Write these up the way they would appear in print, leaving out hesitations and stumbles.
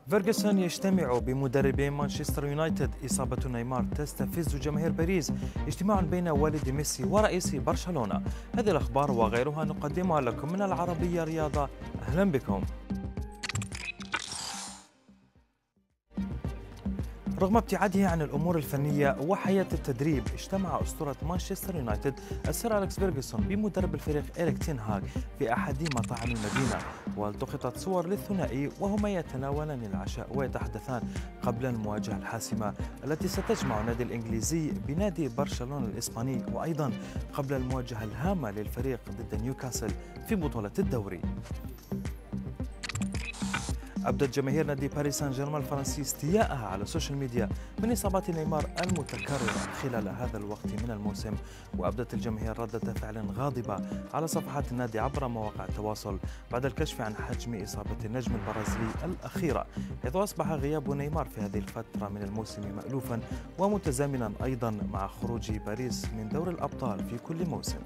فيرغسون يجتمع بمدربي مانشستر يونايتد. إصابة نيمار تستفز جماهير باريس. اجتماع بين والد ميسي ورئيس برشلونة. هذه الأخبار وغيرها نقدمها لكم من العربية رياضة. أهلا بكم. رغم ابتعاده عن الأمور الفنية وحياة التدريب، اجتمع أسطورة مانشستر يونايتد السير أليكس فيرغسون بمدرب الفريق إريك تين هاغ في أحد مطاعم المدينة، والتقطت صور للثنائي وهما يتناولان العشاء ويتحدثان قبل المواجهة الحاسمة التي ستجمع النادي الإنجليزي بنادي برشلونة الإسباني، وأيضا قبل المواجهة الهامة للفريق ضد نيوكاسل في بطولة الدوري. أبدت جماهير نادي باريس سان جيرمان الفرنسي استياءها على السوشيال ميديا من إصابات نيمار المتكررة خلال هذا الوقت من الموسم، وأبدت الجماهير ردة فعل غاضبة على صفحات النادي عبر مواقع التواصل بعد الكشف عن حجم إصابة النجم البرازيلي الأخيرة، حيث أصبح غياب نيمار في هذه الفترة من الموسم مألوفا ومتزامنا أيضا مع خروج باريس من دور الأبطال في كل موسم.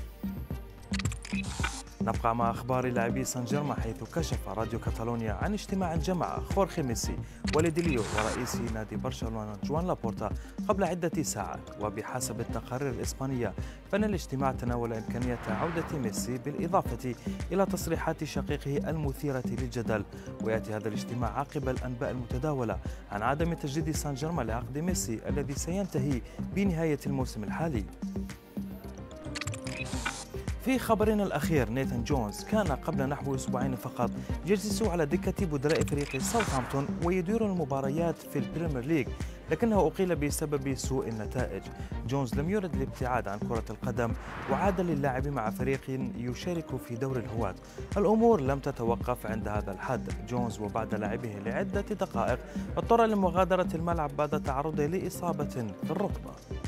نبقى مع أخبار لاعبي سان جيرمان، حيث كشف راديو كاتالونيا عن اجتماع جمع خورخي ميسي والد ليو ورئيس نادي برشلونة جوان لابورتا قبل عدة ساعات. وبحسب التقارير الإسبانية فإن الاجتماع تناول إمكانية عودة ميسي بالإضافة إلى تصريحات شقيقه المثيرة للجدل. ويأتي هذا الاجتماع عقب الأنباء المتداولة عن عدم تجديد سان جيرمان لعقد ميسي الذي سينتهي بنهاية الموسم الحالي. في خبرنا الأخير، نيثان جونز كان قبل نحو أسبوعين فقط يجلس على دكة بدلاء فريق ساوثهامبتون ويدير المباريات في البريمير ليج، لكنه أقيل بسبب سوء النتائج. جونز لم يرد الابتعاد عن كرة القدم وعاد للعب مع فريق يشارك في دوري الهواة. الأمور لم تتوقف عند هذا الحد. جونز وبعد لعبه لعدة دقائق اضطر لمغادرة الملعب بعد تعرضه لإصابة في الركبة.